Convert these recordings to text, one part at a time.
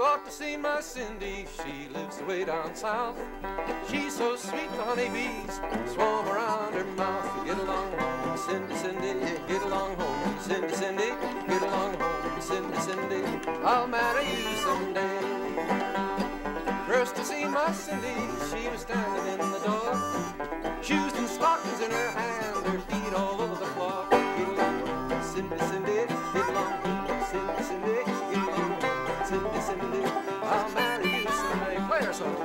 ought to see my Cindy, she lives way down south. She's so sweet the honeybees swarm around her mouth. Get along home, Cindy, Cindy, get along home, Cindy, Cindy, get along home, Cindy, Cindy, I'll marry you someday. First to see my Cindy, she was standing in the door, shoes and stockings in her hand, her feet all over the floor. Get along home, Cindy, Cindy, get along home, Cindy, Cindy, get along home, Cindy, Cindy, I'll marry you someday. Play her song.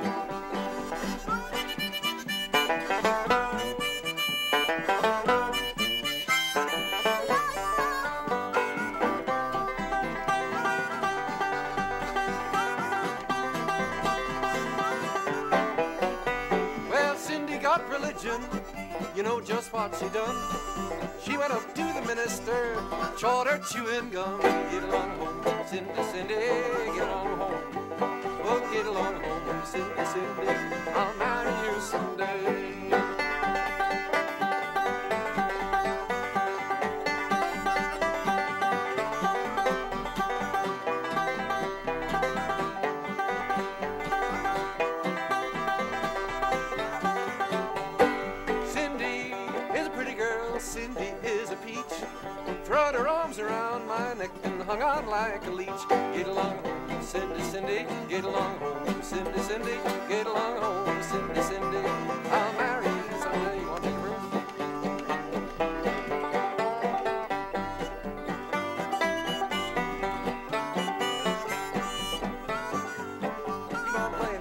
Religion, you know just what she done. She went up to the minister, chawed her chewing gum. Get along home, Cindy, Cindy, get along home. Oh, get along home, Cindy, Cindy, I'll marry you someday. Cindy is a peach, throwed her arms around my neck and hung on like a leech. Get along home, Cindy, Cindy, get along home, Cindy, Cindy, get along home, Cindy, Cindy, I'll marry you someday. You want to take a room? Keep on playing.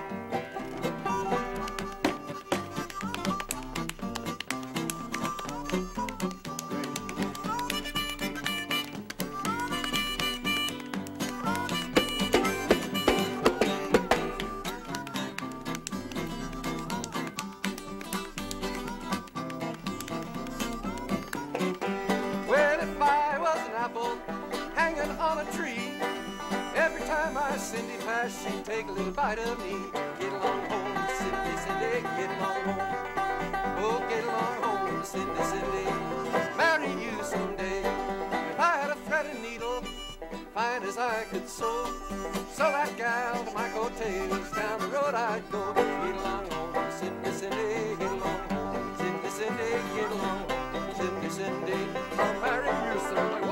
Hanging on a tree, every time I Cindy pass, she'd take a little bite of me. Get along home, Cindy, Cindy, get along home. Oh, get along home, Cindy, Cindy, marry you someday. If I had a thread and needle, fine as I could sew that gal to my coattails, down the road I'd go. Get along home, Cindy, Cindy, get along home, Cindy, Cindy, get along home, Cindy, Cindy, I'll marry you someday.